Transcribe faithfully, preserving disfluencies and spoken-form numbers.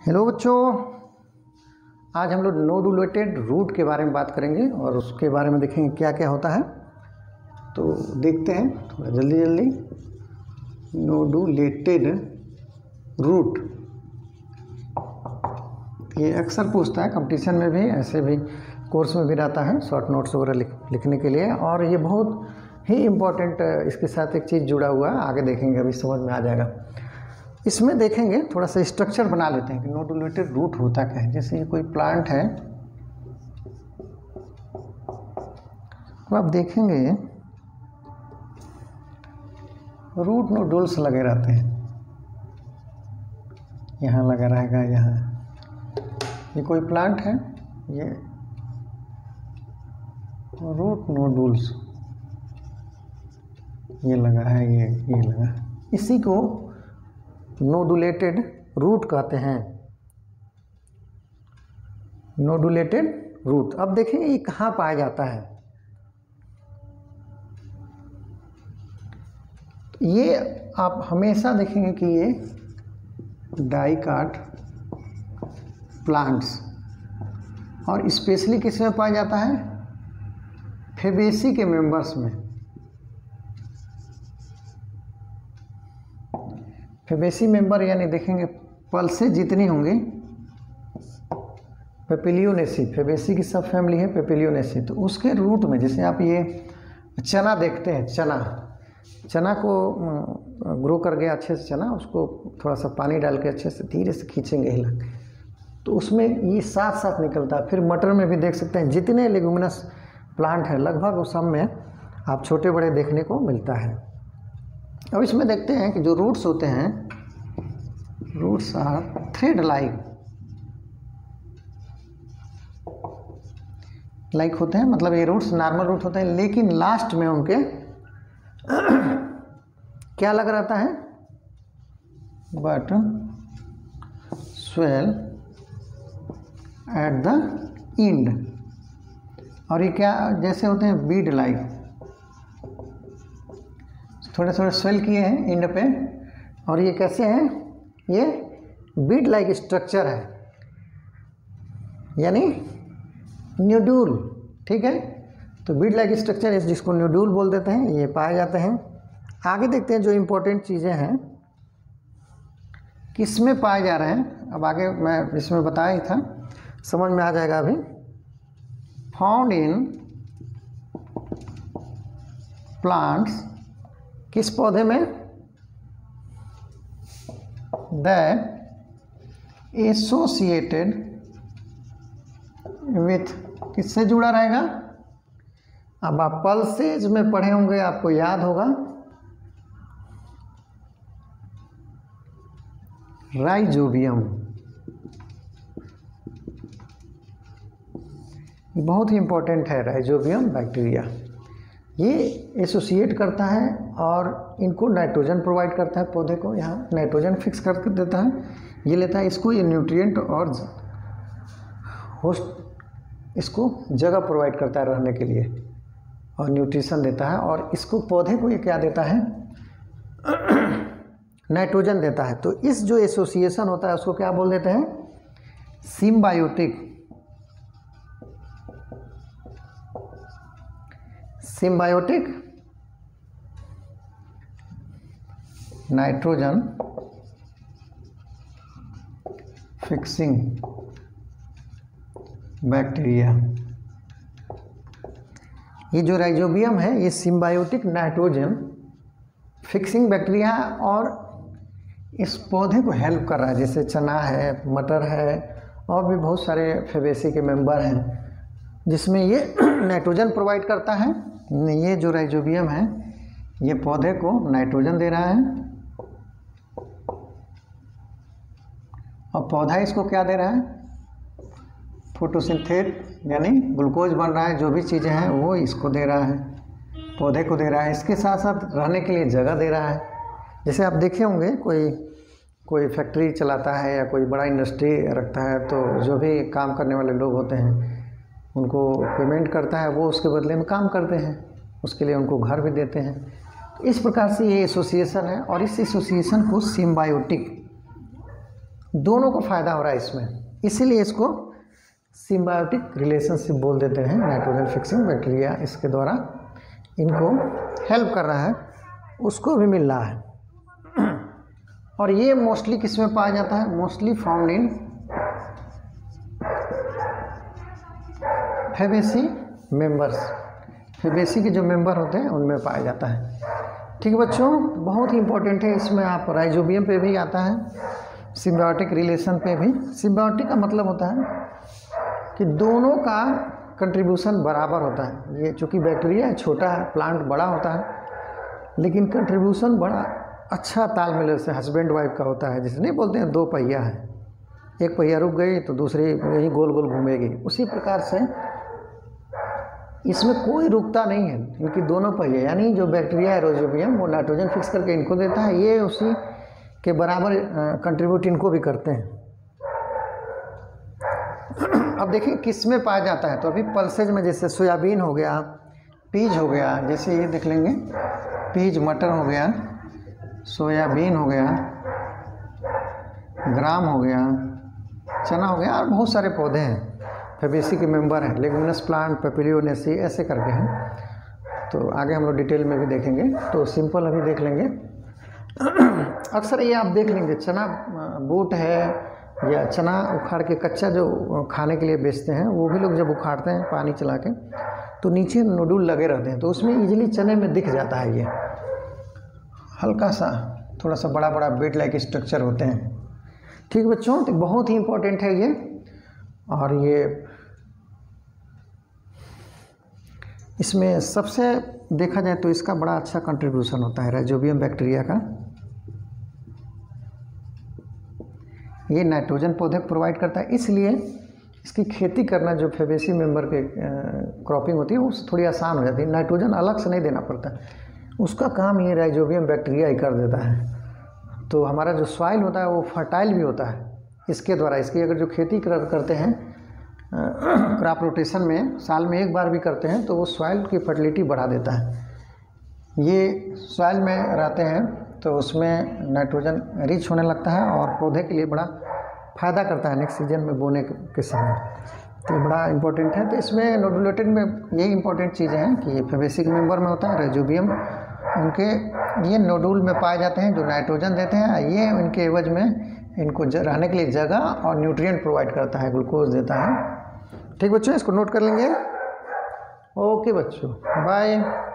Hello बच्चों, आज हम लोग नोडुलेटेड रूट के बारे में बात करेंगे और उसके बारे में देखेंगे क्या क्या होता है। तो देखते हैं थोड़ा जल्दी जल्दी। नोडुलेटेड रूट ये अक्सर पूछता है कंपटीशन में भी, ऐसे भी कोर्स में भी रहता है शॉर्ट नोट्स वगैरह लिख, लिखने के लिए। और ये बहुत ही इम्पोर्टेंट, इसके साथ एक चीज़ जुड़ा हुआ है, आगे देखेंगे, अभी समझ में आ जाएगा। इसमें देखेंगे थोड़ा सा स्ट्रक्चर बना लेते हैं कि नोडुलेटेड रूट होता क्या है। जैसे ये कोई प्लांट है तो आप देखेंगे रूट नोडुल्स लगे रहते हैं, यहाँ लगा रहेगा, यहाँ। ये कोई प्लांट है, ये रूट नोडुल्स ये लगा है, ये ये लगा, इसी को नोडुलेटेड रूट कहते हैं। Nodulated root. अब देखेंगे ये कहाँ पाया जाता है। ये आप हमेशा देखेंगे कि ये डाइकाट प्लांट्स, और स्पेशली किस में पाया जाता है, फेबेसी के मेंबर्स में। फेबेसी मेंबर यानी देखेंगे पल्सेस जितनी होंगी, पेपिलियोनेसी, फेबेसी की सब फैमिली है पेपिलियोनेसी, तो उसके रूट में, जैसे आप ये चना देखते हैं, चना चना को ग्रो कर गया अच्छे से चना, उसको थोड़ा सा पानी डाल के अच्छे से धीरे से खींचेंगे हिला, तो उसमें ये साथ साथ निकलता है। फिर मटर में भी देख सकते हैं, जितने लेगुमिनस प्लांट है लगभग उस सब में आप छोटे बड़े देखने को मिलता है। अब इसमें देखते हैं कि जो रूट्स होते हैं, roots are thread like like होते हैं, मतलब ये रूट्स नॉर्मल रूट होते हैं, लेकिन लास्ट में उनके क्या लग रहता है, but swell at the end. और ये क्या जैसे होते हैं, बीड लाइक, थोड़े थोड़े स्वेल किए हैं एंड पे। और ये कैसे हैं, ये बीड लाइक स्ट्रक्चर है, यानी न्यूड्यूल, ठीक है। तो बीड लाइक स्ट्रक्चर है जिसको न्यूड्यूल बोल देते हैं, ये पाए जाते हैं। आगे देखते हैं जो इम्पोर्टेंट चीज़ें हैं किस में पाए जा रहे हैं। अब आगे मैं इसमें बताया ही था, समझ में आ जाएगा अभी। फाउंड इन प्लांट्स, किस पौधे में, दैट एसोसिएटेड विथ, किससे जुड़ा रहेगा। अब आप पल्सेज में पढ़े होंगे, आपको याद होगा, राइजोबियम। बहुत ही इंपॉर्टेंट है राइजोबियम बैक्टीरिया। ये एसोसिएट करता है और इनको नाइट्रोजन प्रोवाइड करता है, पौधे को यहाँ नाइट्रोजन फिक्स करके देता है, ये लेता है इसको, ये न्यूट्रिएंट और होस्ट, इसको जगह प्रोवाइड करता है रहने के लिए और न्यूट्रिशन देता है। और इसको पौधे को ये क्या देता है, नाइट्रोजन देता है। तो इस जो एसोसिएशन होता है उसको क्या बोल देते हैं, symbiotic. Symbiotic nitrogen fixing bacteria. ये जो राइजोबियम है ये सिम्बायोटिक नाइट्रोजन फिक्सिंग बैक्टीरिया, और इस पौधे को हेल्प कर रहा है। जैसे चना है, मटर है, और भी बहुत सारे फेबेसी के मेंबर हैं जिसमें ये नाइट्रोजन प्रोवाइड करता है। ये जो राइजोबियम है ये पौधे को नाइट्रोजन दे रहा है, और पौधा इसको क्या दे रहा है, फोटोसिंथेट, यानी ग्लूकोज बन रहा है, जो भी चीज़ें हैं वो इसको दे रहा है, पौधे को दे रहा है। इसके साथ साथ रहने के लिए जगह दे रहा है। जैसे आप देखे होंगे कोई कोई फैक्ट्री चलाता है या कोई बड़ा इंडस्ट्री रखता है, तो जो भी काम करने वाले लोग होते हैं उनको पेमेंट करता है, वो उसके बदले में काम करते हैं, उसके लिए उनको घर भी देते हैं। इस प्रकार से ये एसोसिएशन है, और इस एसोसिएशन को सिम्बायोटिक दोनों को फ़ायदा हो रहा है इसमें, इसीलिए इसको सिम्बायोटिक रिलेशनशिप बोल देते हैं। नाइट्रोजन फिक्सिंग बैक्टीरिया इसके द्वारा इनको हेल्प कर रहा है, उसको भी मिल रहा है। और ये मोस्टली किस में पाया जाता है? Mostly found in fabaceae members. Fabaceae के जो मेंबर होते हैं उनमें पाया जाता है। ठीक है बच्चों, बहुत ही इंपॉर्टेंट है। इसमें आप राइजोबियम पे भी आता है, सिम्बायोटिक रिलेशन पे भी। सिम्बायोटिक का मतलब होता है कि दोनों का कंट्रीब्यूशन बराबर होता है। ये चूँकि बैक्टीरिया है, छोटा है, प्लांट बड़ा होता है, लेकिन कंट्रीब्यूशन बड़ा अच्छा तालमेल से हस्बैंड वाइफ का होता है। जिसे नहीं बोलते हैं दो पहिया है, एक पहिया रुक गई तो दूसरी यही गोल गोल घूमेगी, उसी प्रकार से इसमें कोई रुकता नहीं है। इनकी दोनों पहिए यानी जो बैक्टीरिया है राइजोबियम, वो नाइट्रोजन फिक्स करके इनको देता है, ये उसी के बराबर कंट्रीब्यूट इनको भी करते हैं। अब देखिए किस में पाया जाता है, तो अभी पल्सेज में जैसे सोयाबीन हो गया, पीज हो गया, जैसे ये देख लेंगे पीज मटर हो गया, सोयाबीन हो गया, ग्राम हो गया, चना हो गया, और बहुत सारे पौधे हैं फेबेसी के मेंबर हैं। लेगुमिनस प्लांट, पेपिलियोनेसी ऐसे करके हैं। तो आगे हम लोग डिटेल में भी देखेंगे, तो सिंपल अभी देख लेंगे। अक्सर ये आप देख लेंगे चना बूट है या चना उखाड़ के कच्चा जो खाने के लिए बेचते हैं, वो भी लोग जब उखाड़ते हैं पानी चला के तो नीचे नोडुल लगे रहते हैं, तो उसमें इजीली चने में दिख जाता है। ये हल्का सा थोड़ा सा बड़ा बड़ा बेड लाइक स्ट्रक्चर होते हैं। ठीक बच्चों, तो बहुत ही इम्पोर्टेंट है ये। और ये इसमें सबसे देखा जाए तो इसका बड़ा अच्छा कंट्रीब्यूशन होता है राइजोबियम बैक्टीरिया का। ये नाइट्रोजन पौधे को प्रोवाइड करता है, इसलिए इसकी खेती करना जो फेबेसी मेंबर के क्रॉपिंग होती है उससे थोड़ी आसान हो जाती है। नाइट्रोजन अलग से नहीं देना पड़ता, उसका काम ये राइजोबियम बैक्टीरिया ही कर देता है। तो हमारा जो सॉइल होता है वो फर्टाइल भी होता है इसके द्वारा। इसकी अगर जो खेती कर, करते हैं क्रॉप रोटेशन में, साल में एक बार भी करते हैं, तो वो सॉइल की फर्टिलिटी बढ़ा देता है। ये सॉइल में रहते हैं तो उसमें नाइट्रोजन रिच होने लगता है और पौधे के लिए बड़ा फ़ायदा करता है नेक्स्ट सीजन में बोने के समय। तो ये बड़ा इंपॉर्टेंट है। तो इसमें नोडुलेटेड में यही इंपॉर्टेंट चीज़ें हैं कि ये फेबेसी के मेंबर में होता है राइजोबियम, उनके ये नोडुल में पाए जाते हैं जो नाइट्रोजन देते हैं। ये उनके एवज में इनको रहने के लिए जगह और न्यूट्रिएंट प्रोवाइड करता है, ग्लूकोज देता है। ठीक बच्चों, इसको नोट कर लेंगे। ओके बच्चों, बाय।